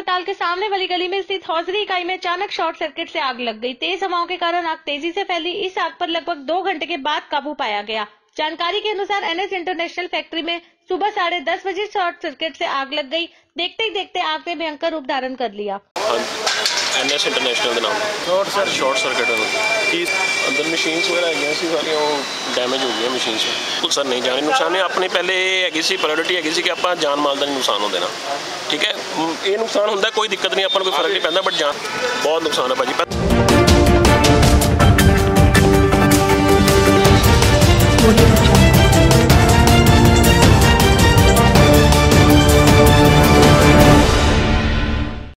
अस्पताल के सामने वाली गली में स्थित हौजरी इकाई में अचानक शॉर्ट सर्किट से आग लग गई। तेज हवाओं के कारण आग तेजी से फैली। इस आग पर लगभग 2 घंटे के बाद काबू पाया गया। जानकारी के अनुसार NS इंटरनेशनल फैक्ट्री में सुबह 10:30 बजे शॉर्ट सर्किट से आग लग गई। देखते ही देखते आग ने भयंकर रूप धारण कर लिया। NS इंटरनेशनल के नाम शॉर्ट सर्किट की अंदर मशीन्स वगैरह है सारी डैमेज हो गई मशीन्स। कुछ सर नहीं जाने नुकसान है अपने पहले है प्रायोरिटी है कि आप जान माल का नहीं नुकसान हो देना। ठीक है, ये नुकसान होता कोई दिक्कत नहीं, अपन कोई फर्क नहीं पैंदा, बट जान बहुत नुकसान है भाजी।